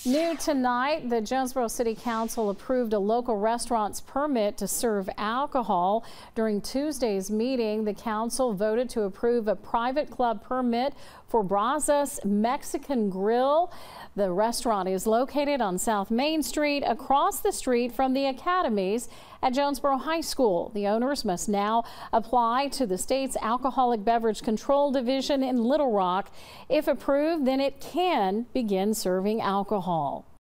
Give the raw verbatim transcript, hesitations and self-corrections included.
New tonight, the Jonesboro City Council approved a local restaurant's permit to serve alcohol. During Tuesday's meeting, the council voted to approve a private club permit for Brazos Mexican Grill. The restaurant is located on South Main Street, across the street from the academies at Jonesboro High School. The owners must now apply to the state's Alcoholic Beverage Control Division in Little Rock. If approved, then it can begin serving alcohol.